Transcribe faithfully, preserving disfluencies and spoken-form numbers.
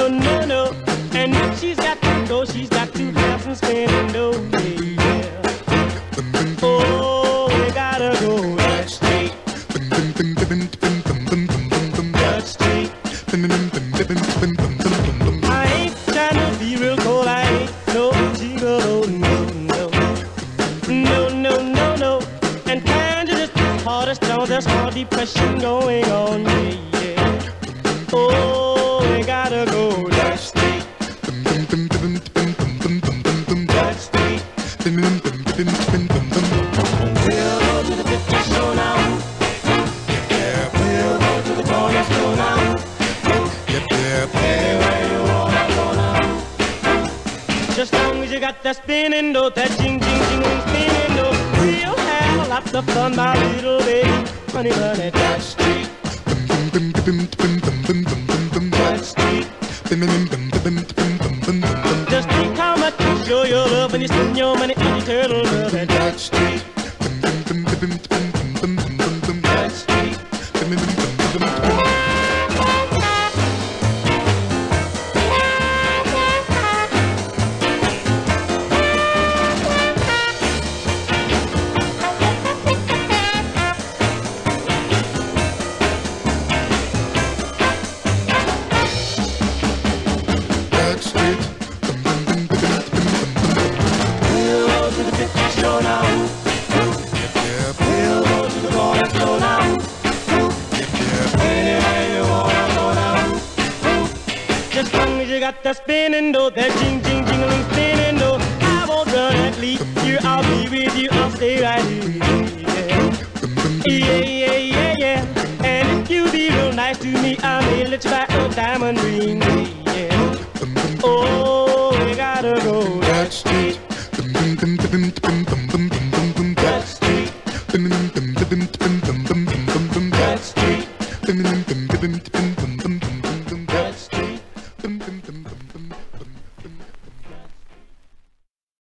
no, no, no. And if she's got to go, she's got to have some spinning dough. Yeah. Oh, we gotta go that street. That street. I ain't trying to be real cold. I ain't no gigolo, no, no. No, no, no, no. And kind of just hard as stone, there's more depression going on, yeah, yeah. Oh, we gotta go that street. That street. We'll go to the fifty show now. Yeah, we'll go to the corner store now. Yep, yep. Anywhere you wanna go now. Just long as you got that spinning dough, that jing, jing, jingling spinning dough, we'll have lots of fun, my little baby. Honey, honey, that street. That street. Just think how much you show your love when you spend your money on your turtle love at that street. That street. Got that spinning dough, that jing, jing, jingling spinning dough. I won't run and leave you, I'll be with you, I'll stay right here. Yeah, yeah, yeah, yeah. And if you be real nice to me, I may let you buy a diamond ring. Yeah. Oh, we gotta go.